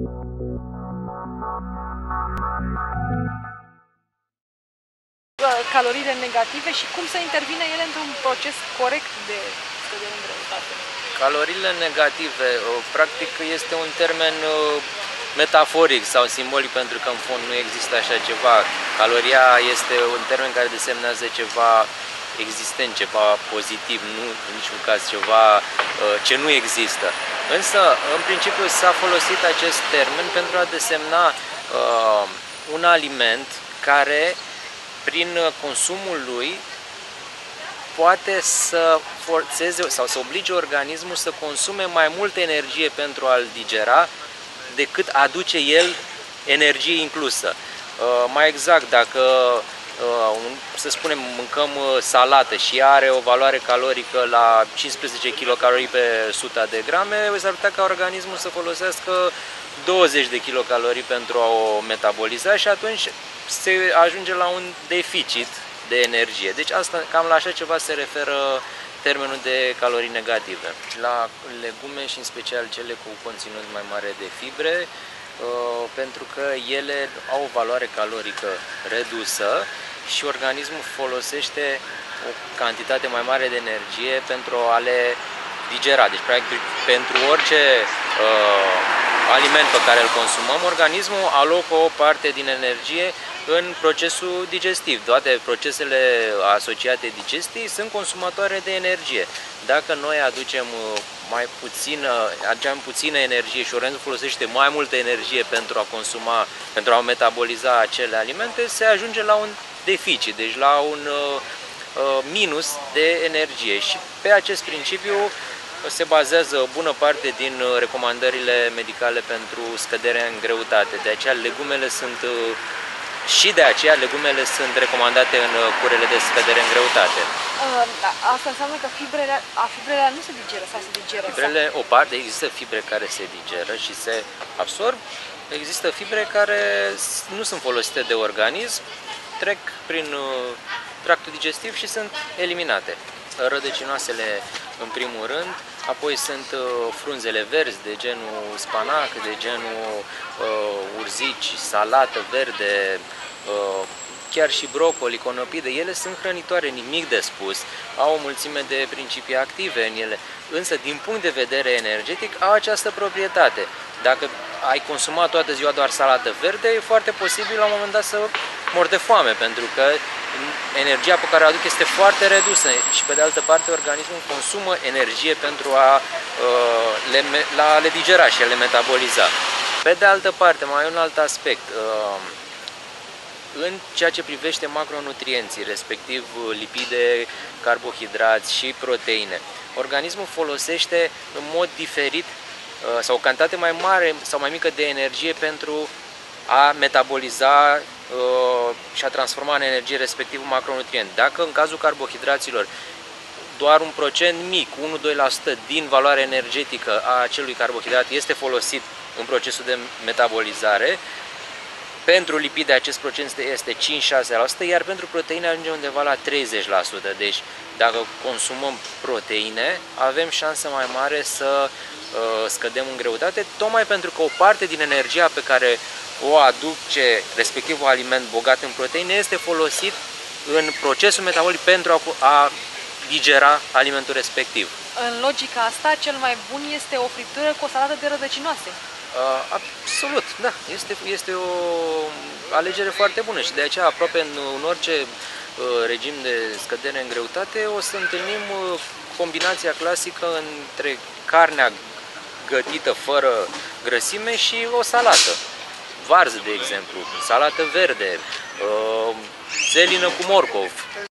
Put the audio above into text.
Caloriile negative și cum să intervine ele într-un proces corect de scădere în greutate. Caloriile negative, practic, este un termen metaforic sau simbolic, pentru că în fond nu există așa ceva. Caloria este un termen care desemnează ceva existent, ceva pozitiv, nu în niciun caz ceva ce nu există. Însă, în principiu, s-a folosit acest termen pentru a desemna un aliment care, prin consumul lui, poate să forțeze sau să oblige organismul să consume mai multă energie pentru a-l digera decât aduce el energie inclusă. Mai exact, dacă, să spunem, mâncăm salată și ea are o valoare calorică la 15 kilocalorii pe 100 de grame, s-ar putea ca organismul să folosească 20 de kilocalorii pentru a o metaboliza și atunci se ajunge la un deficit de energie. Deci cam la așa ceva se referă termenul de calorii negative. La legume și în special cele cu conținut mai mare de fibre, pentru că ele au o valoare calorică redusă și organismul folosește o cantitate mai mare de energie pentru a le digera. Deci, practic, pentru orice aliment pe care îl consumăm, organismul alocă o parte din energie în procesul digestiv. Toate procesele asociate digestiei sunt consumatoare de energie. Dacă noi aducem puțină energie și organismul folosește mai multă energie pentru a metaboliza acele alimente, se ajunge la un deficit, deci la un minus de energie. Și pe acest principiu se bazează o bună parte din recomandările medicale pentru scăderea în greutate. De aceea legumele sunt recomandate în curele de scădere în greutate. Asta înseamnă că fibrele nu se digeră sau se digeră? Fibrele, o parte, există fibre care se digeră și se absorb, există fibre care nu sunt folosite de organism, trec prin tractul digestiv și sunt eliminate. Rădăcinoasele în primul rând, apoi sunt frunzele verzi de genul spanac, de genul urzici, salată verde, chiar și brocoli, conopide. Ele sunt hrănitoare, nimic de spus, au o mulțime de principii active în ele, însă din punct de vedere energetic au această proprietate. Dacă ai consumat toată ziua doar salată verde, e foarte posibil la un moment dat să mori de foame, pentru că energia pe care o aduc este foarte redusă și pe de altă parte organismul consumă energie pentru a le digera și a le metaboliza. Pe de altă parte, mai e un alt aspect. În ceea ce privește macronutrienții, respectiv lipide, carbohidrați și proteine, organismul folosește în mod diferit sau o cantitate mai mare sau mai mică de energie pentru a metaboliza și a transforma în energie respectiv un macronutrient. Dacă în cazul carbohidraților doar un procent mic, 1-2% din valoarea energetică a acelui carbohidrat este folosit în procesul de metabolizare, pentru lipide acest procent este 5-6%, iar pentru proteine ajunge undeva la 30%. Deci dacă consumăm proteine, avem șansă mai mare să scădem în greutate, tocmai pentru că o parte din energia pe care o aduce respectivul aliment bogat în proteine este folosit în procesul metabolic pentru a digera alimentul respectiv. În logica asta, cel mai bun este o friptură cu o salată de rădăcinoase. Absolut, da. Este o alegere foarte bună și de aceea aproape în orice regim de scădere în greutate o să întâlnim combinația clasică între carnea gătită fără grăsime și o salată. Varză, de exemplu, salată verde, zelină cu morcov.